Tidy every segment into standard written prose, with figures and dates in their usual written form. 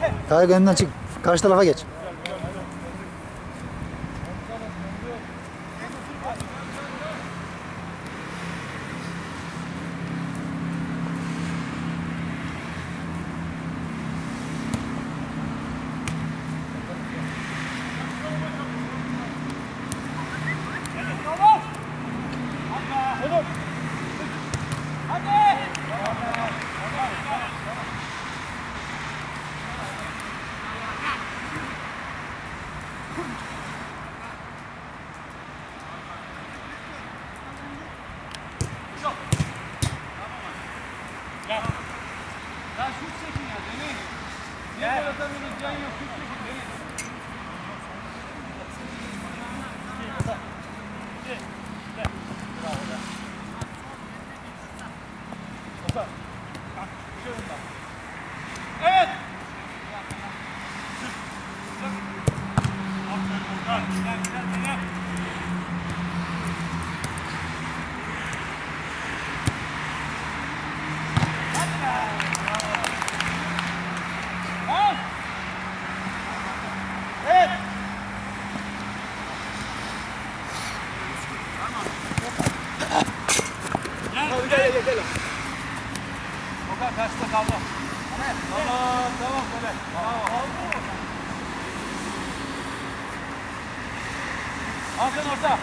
Kayık önünden çık. Karşı tarafa geç. Hakan orada.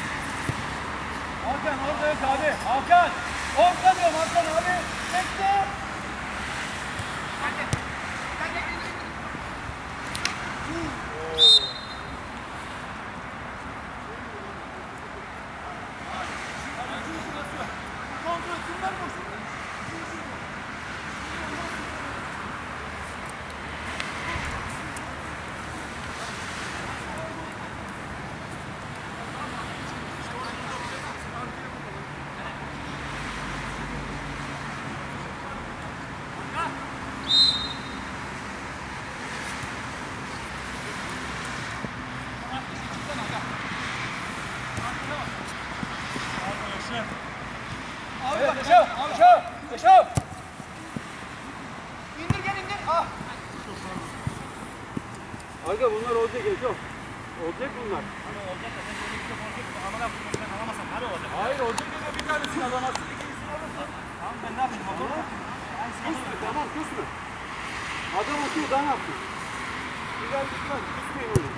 Hakan orada yok abi. Hakan. Orada diyorum Hakan abi. Bekle. Arka bunlar olacak yok. Olacak bunlar. Hani olacak da sen böyle bir şey olacak da amına koyayım sen alamazsan hani olacak? Hayır olacak da bir tanesini alamazsın, ikincisini alırsın. Tamam ben ne yapayım olur mu? Kusma tamam kusma. Adam atıyor daha ne yapıyor? Güzel gitmez kusmayın onu.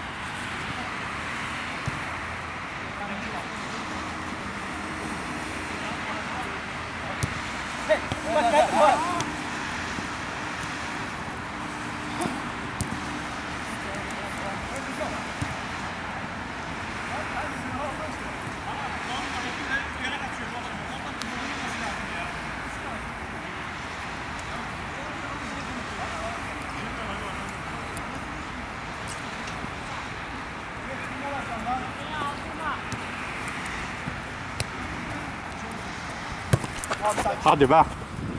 Bak geldim bak. Hadi be.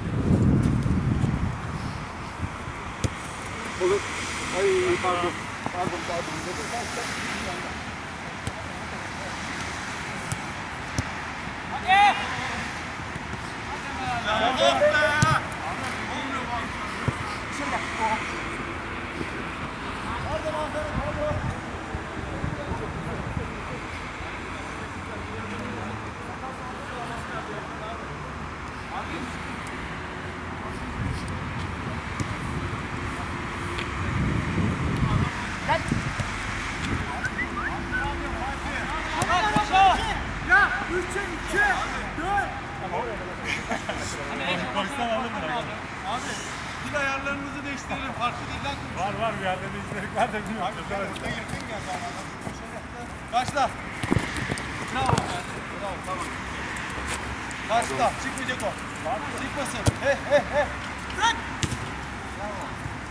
Olur. Ay pardon. Pardon. Abi dil ayarlarınızı değiştirelim. Farklı dilden konuşalım. Var bir yerde değişiklikler de bilmiyorum. Burada yakın geldi. Başla. Bravo. Bravo tamam. Başla. Çıkmayacak o. Çıkmasın. He. Bırak. Bravo.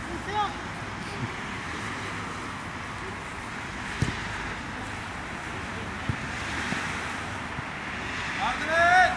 Yardım et.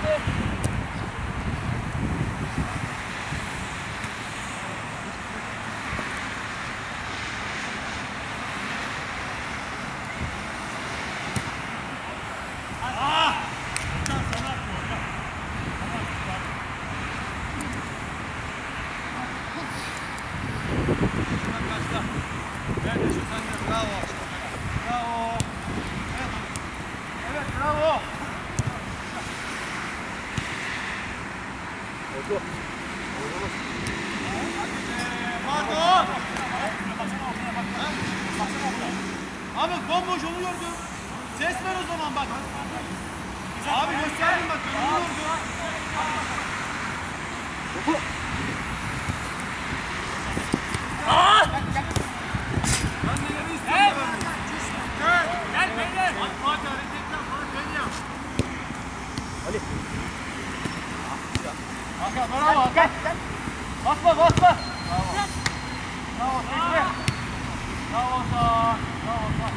Hadi. Abi bomboş onu gördüm. Ses ver o zaman bak. Abi gösterdim bak. Onu gördüm. Ben neleri istiyorum? Gel beyler. Fatih hareketten falan beni yap. Ali. Hakan bravo Hakan. Basma basma. Bravo. Bravo tekme. Bravo Hakan. Bravo Hakan.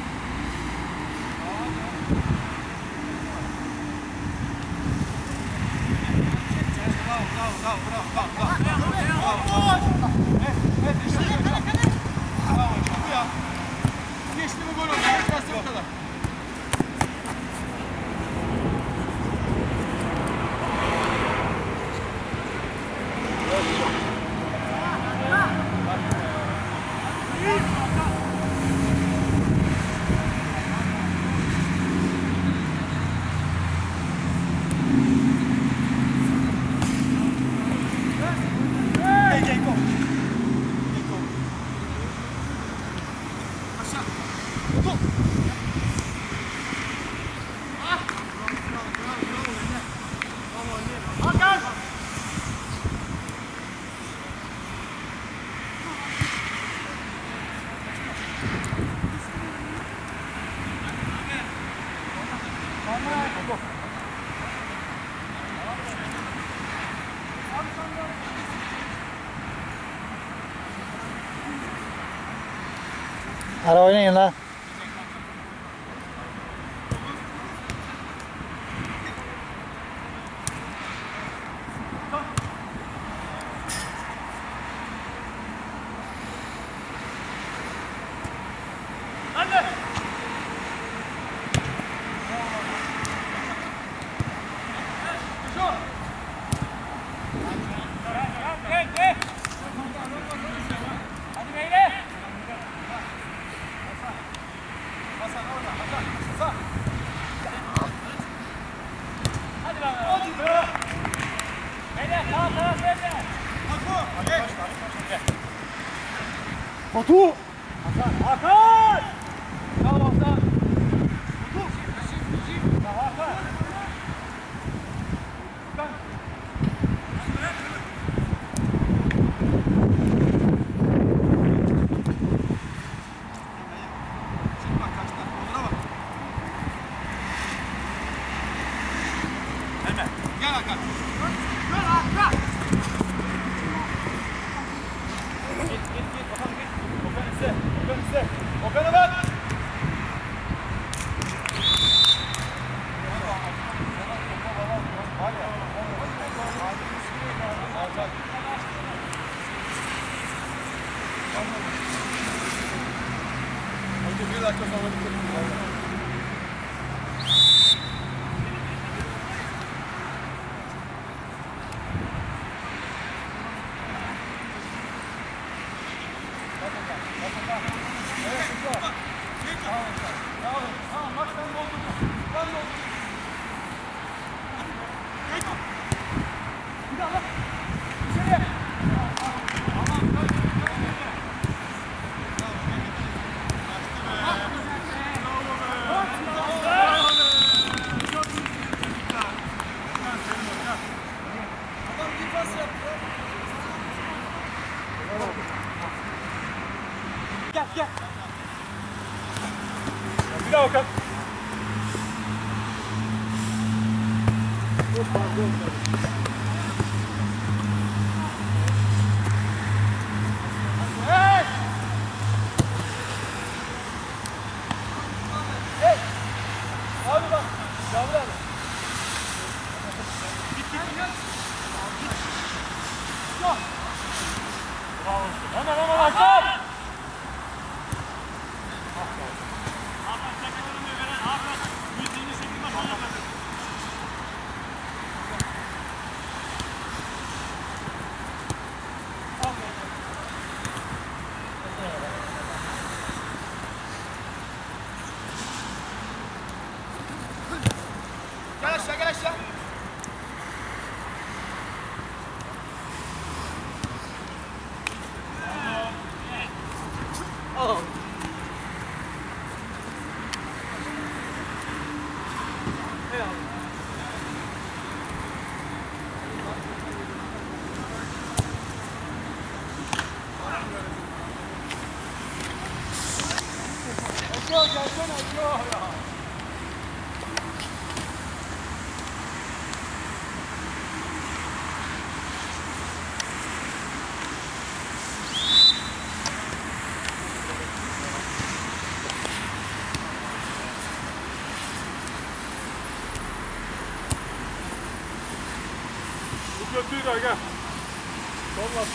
Bravo. Evet işte bravo işte bu ya. Geçti mi gol oldu. Biraz o kadar. Hadi oynayın lan. Batu! Hakan! Bravo Hakan. Bravo Hakan. Gel Hakan. Git bakalım git. Okan iste. Okan iste. Okan'a bak. Bir dakika sonra bitirdim. Tamam bak sen doldurdun. Ben doldurdum. Bir daha bak. İçeriye. Gel gel. Bir daha Okan. Hey! Hey! Abi bak. Yavru abi. götür gel. Solla.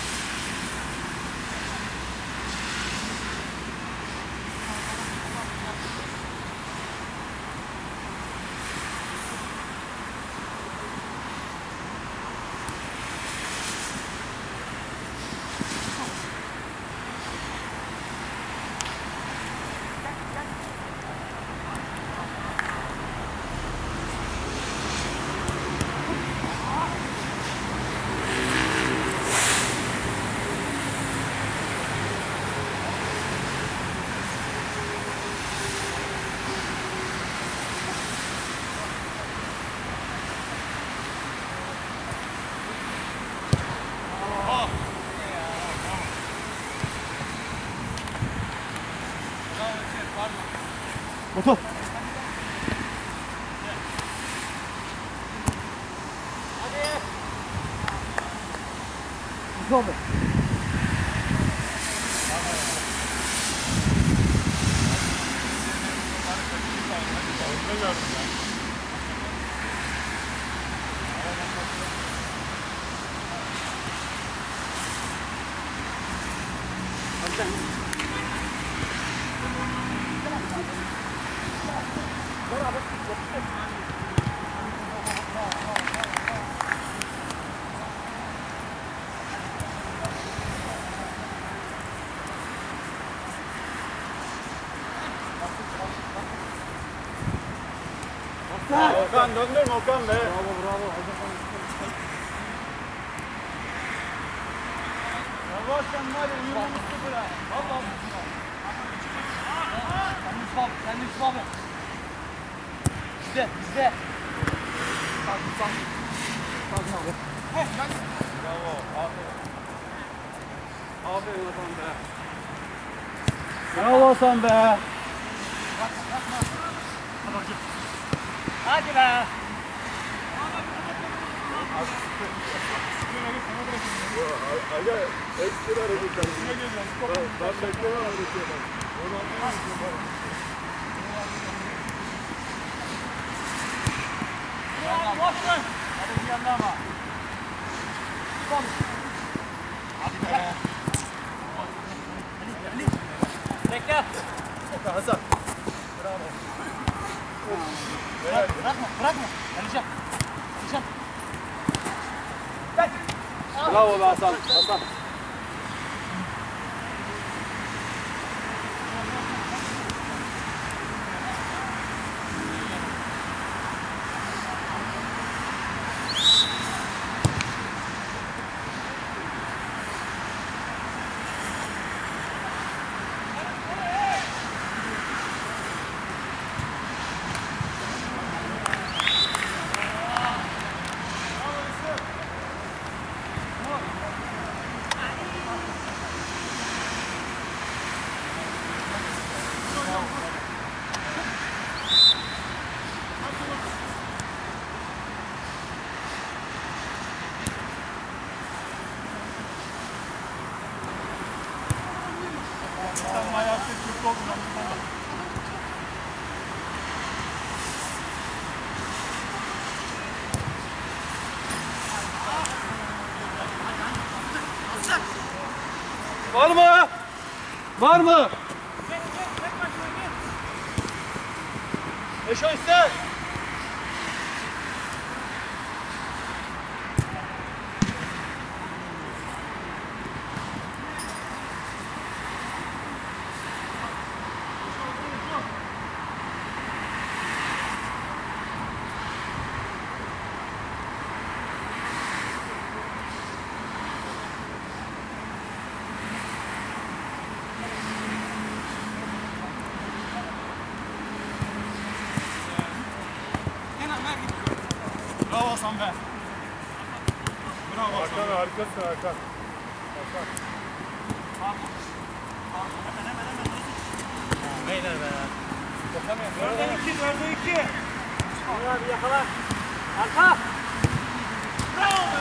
Otur. Hadi. Ne oldu? Okan döndürme Okan be. Bravo bravo. Yavaştan var ya yürümüştü bırak. Valla. Sen Yusuf abi. Bizde. Bravo. Aferin. Aferin Okan be. Bravo sen be. Hadi be. Aga ekstra hareketler. Ben beklemem hareketler. Boş ver. Hadi bir yanda ama. Hadi be. Bekle. Hasan. Bırakma. Alacağım. Bravo be Hasan. Hasan. Var mı? Var mı? Eşo iste. Bravo Hasan be. Bravo Hasan. Hakan harikasın Hakan. Beyler be. Dörde iki. Abi yakala. Arka. Bravo be.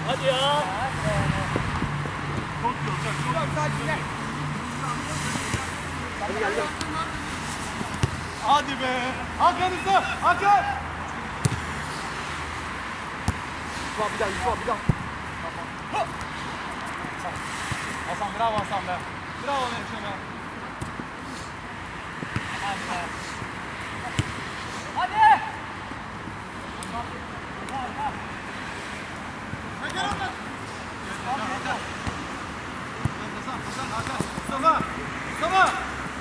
Hadi ya. Çok yok. Çok sakin. Hadi gel gel. Hadi be. Hakan hızlı. Hakan. Yusuf bir daha. Yusuf bir daha. Hasan bravo Hasan be. Bravo Melike be. Hadi. Mustafa. Mustafa.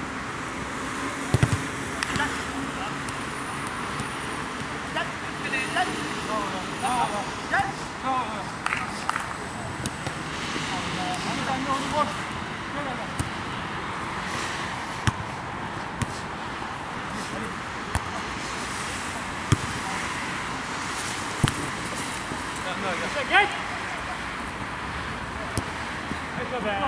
Sen de onu boş. Şöyle bak. Geç. Eşe be.